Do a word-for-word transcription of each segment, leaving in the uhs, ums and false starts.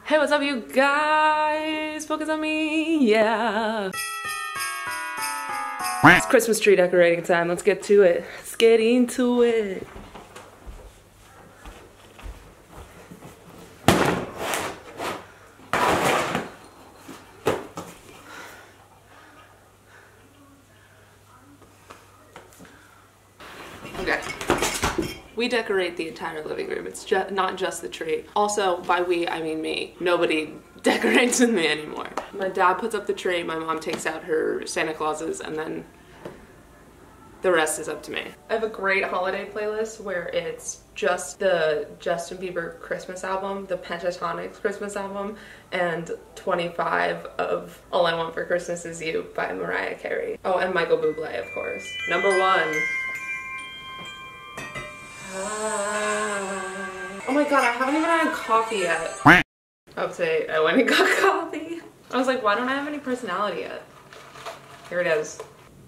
Hey, what's up, you guys? Focus on me, yeah. It's Christmas tree decorating time. Let's get to it. Let's get into it. Okay. We decorate the entire living room. It's just not just the tree. Also, by we, I mean me. Nobody decorates with me anymore. My dad puts up the tree, my mom takes out her Santa Clauses, and then the rest is up to me. I have a great holiday playlist where it's just the Justin Bieber Christmas album, the Pentatonix Christmas album, and twenty-five of All I Want for Christmas Is You by Mariah Carey. Oh, and Michael Bublé, of course. Number one. Oh my god, I haven't even had coffee yet. I would say I went and got coffee. I was like, why don't I have any personality yet? Here it is.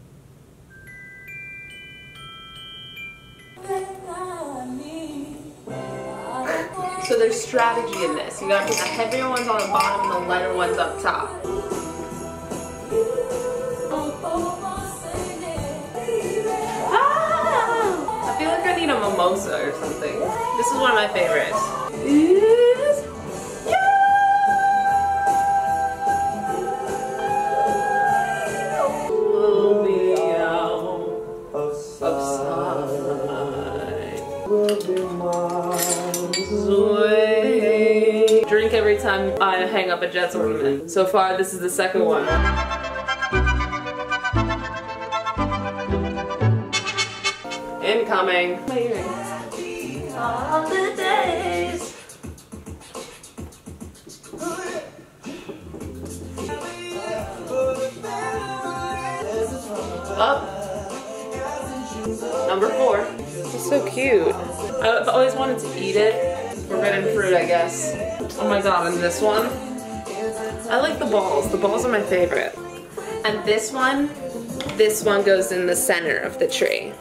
So there's strategy in this. You gotta put the heavier ones on the bottom and the lighter ones up top. I feel like I need a mimosa or something. This is one of my favorites. We'll be out of sight. We'll be miles away. Drink every time I hang up a Jets ornament. So far, this is the second one. Incoming. All the days. Up. Number four. It's so cute. I've always wanted to eat it. Forbidden fruit, I guess. Oh my god, and this one? I like the balls. The balls are my favorite. And this one, this one goes in the center of the tree.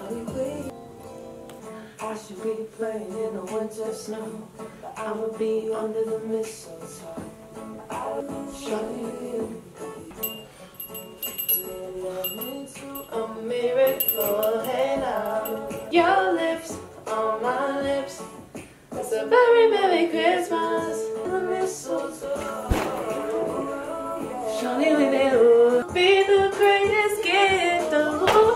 I should be playing in the winter snow. I would be under the mistletoe. I would show you. A miracle, hey now. Your lips on my lips. It's a very Merry Christmas. The mistletoe. Show me will be the greatest gift of all.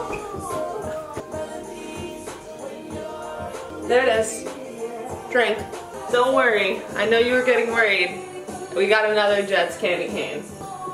There it is. Drink. Don't worry. I know you were getting worried. We got another Jets candy cane.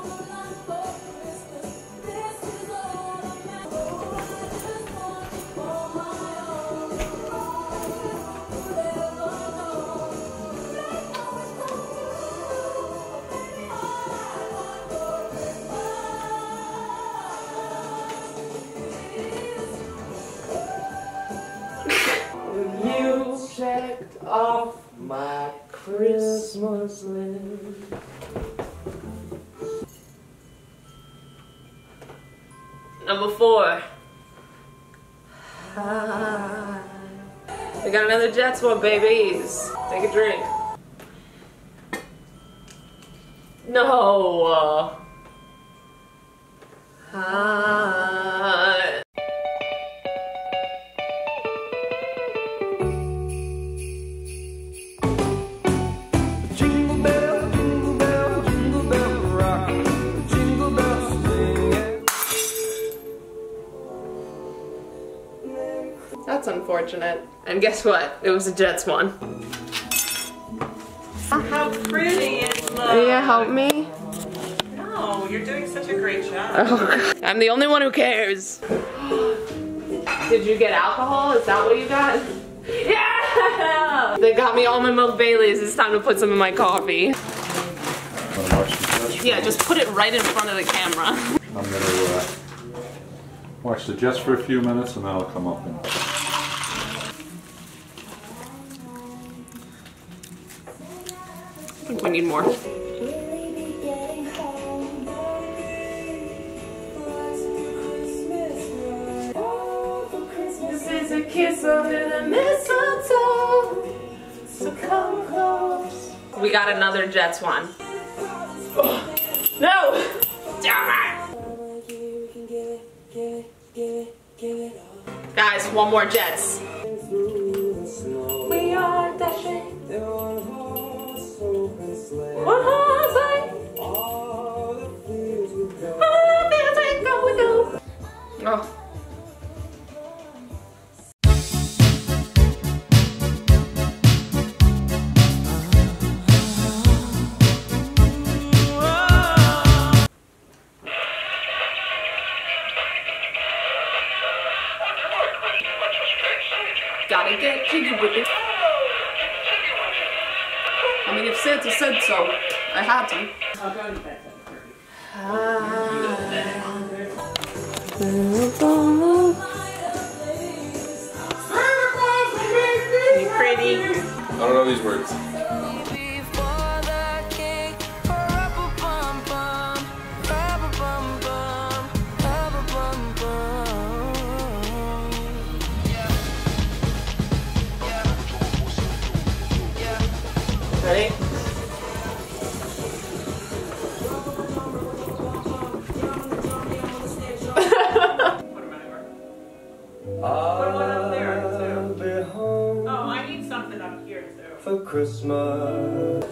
You checked off my Christmas list. Number four. Hi. We got another Jets one, babies. Take a drink. No. Hi. That's unfortunate. And guess what? It was a Jets one. How pretty it looks. Yeah, help me. No, you're doing such a great job. Oh, God. I'm the only one who cares. Did you get alcohol? Is that what you got? Yeah! They got me almond milk Baileys. It's time to put some in my coffee. Yeah, just put it right in front of the camera. I'm gonna uh, watch the Jets for a few minutes and then I'll come up and... I think we need more. This is a kiss under the mistletoe, so come close. We got another Jets one. Oh, no! Guys, one more Jets. We are dashing. One horse sleigh. All the fields we go, we go. Oh. Gotta get jiggy with it. I mean, if Santa said so, I had to. I'll go to bed You pretty. I don't know these words. Ready? Put one up there too. Oh, I need something up here too. For Christmas.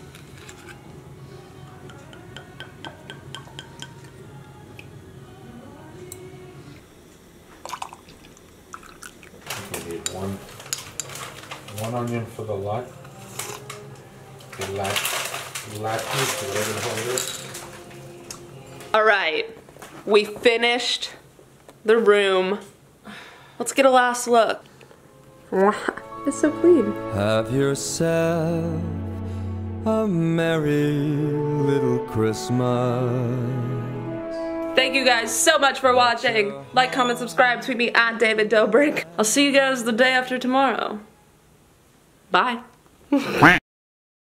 We need one, one onion for the lot. The lat, latches, whatever the hell it is. All right, we finished the room. Let's get a last look. It's so clean. Have yourself a merry little Christmas. Thank you guys so much for watching. Like, comment, subscribe, tweet me at David Dobrik. I'll see you guys the day after tomorrow. Bye.